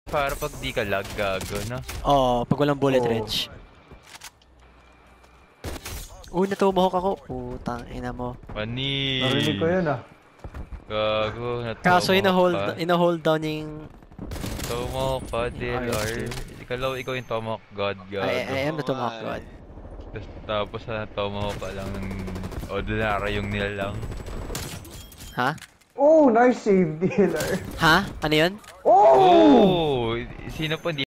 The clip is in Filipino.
Para pag di ka lag, gago, no? Oo, pag walang bullet range. Uy, natumahok ako. Putang ina mo. Panis. Narinig ko yun ah. Gago, Kaso natomahawk ka. ina-hold down yung... Tomahawk ka, DLR. Ikaw yung Tomahawk God, gago. I am the Tomahawk God. Tapos Tomahawk ka lang ng ordinary yung nilalang. Ha? Oh, nice save, dealer. Ha? Ano yun? Oh! Oh! Sino pa